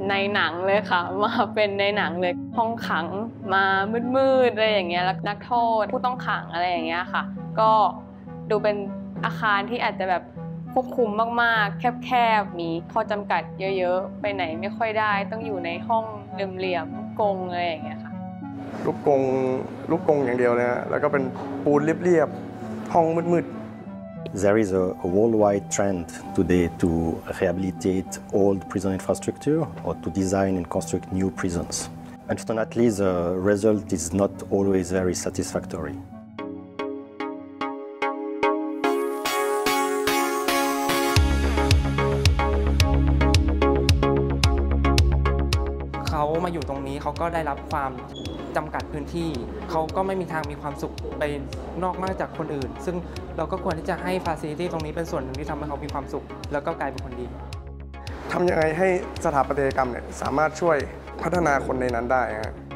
ในหนังเลยค่ะมาเป็นในหนังเลยห้องขังมามืดๆอะไรอย่างเงี้ยแล้วนักโทษผู้ต้องขังอะไรอย่างเงี้ยค่ะก็ดูเป็นอาคารที่อาจจะแบบควบคุมมากๆแคบๆมีข้อจำกัดเยอะๆไปไหนไม่ค่อยได้ต้องอยู่ในห้องเหลี่ยมๆกรงอะไรอย่างเงี้ยค่ะลูกกรงอย่างเดียวเลยฮะแล้วก็เป็นปูนเรียบๆห้องมืด There is a worldwide trend today to rehabilitate old prison infrastructure or to design and construct new prisons. Unfortunately, the result is not always very satisfactory. เขามาอยู่ตรงนี้เขาก็ได้รับความจำกัดพื้นที่เขาก็ไม่มีทางมีความสุขไปนอกจากคนอื่นซึ่งเราก็ควรที่จะให้ฟาซิลิตี้ตรงนี้เป็นส่วนหนึ่งที่ทำให้เขามีความสุขแล้วก็กลายเป็นคนดีทำยังไงให้สถาปัตยกรรมเนี่ยสามารถช่วยพัฒนาคนในนั้นได้ฮะ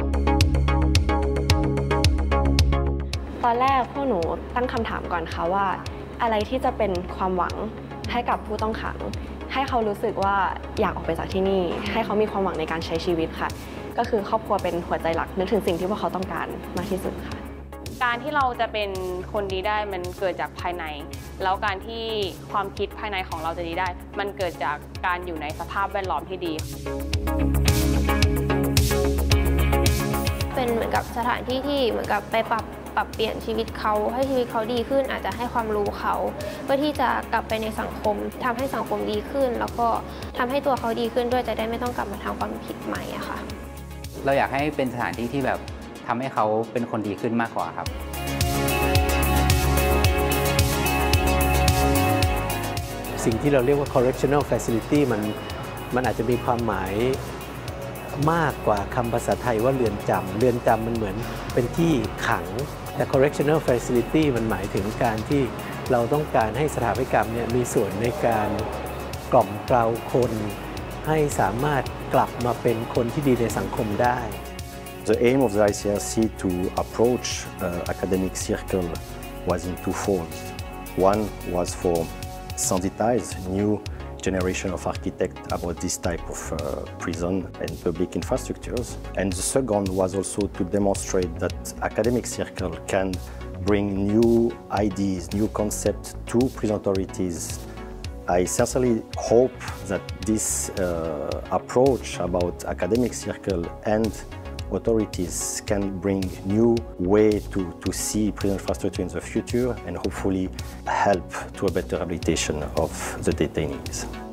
ตอนแรกพวกหนูตั้งคำถามก่อนค่ะว่าอะไรที่จะเป็นความหวังให้กับผู้ต้องขังให้เขารู้สึกว่าอยากออกไปจากที่นี่ให้เขามีความหวังในการใช้ชีวิตค่ะก็คือครอบครัวเป็นหัวใจหลักนึกถึงสิ่งที่พวกเขาต้องการมากที่สุดค่ะการที่เราจะเป็นคนดีได้มันเกิดจากภายในแล้วการที่ความคิดภายในของเราจะดีได้มันเกิดจากการอยู่ในสภาพแวดล้อมที่ดีเป็นเหมือนกับสถานที่ที่เหมือนกับไปปรับเปลี่ยนชีวิตเขาให้ชีวิตเขาดีขึ้นอาจจะให้ความรู้เขาเพื่อที่จะกลับไปในสังคมทำให้สังคมดีขึ้นแล้วก็ทำให้ตัวเขาดีขึ้นด้วยจะได้ไม่ต้องกลับมาทำความผิดใหม่อะค่ะเราอยากให้เป็นสถานที่ที่แบบทำให้เขาเป็นคนดีขึ้นมากกว่าครับสิ่งที่เราเรียกว่า correctional facility มันอาจจะมีความหมายมากกว่าคำภาษาไทยว่าเรือนจำมันเหมือนเป็นที่ขังแต่ correctional facility มันหมายถึงการที่เราต้องการให้สถาปัตยกรรมเนี่ยมีส่วนในการกล่อมเกลาคนให้สามารถกลับมาเป็นคนที่ดีในสังคมได้ The aim of the ICRC to approach academic circle was in twofold. One was for sensitize new generation of architects about this type of prison and public infrastructures. And the second was also to demonstrate that academic circle can bring new ideas, new concepts to prison authorities. I sincerely hope that this approach about academic circle and authorities can bring new way to see prison infrastructure in the future and hopefully help to a better rehabilitation of the detainees.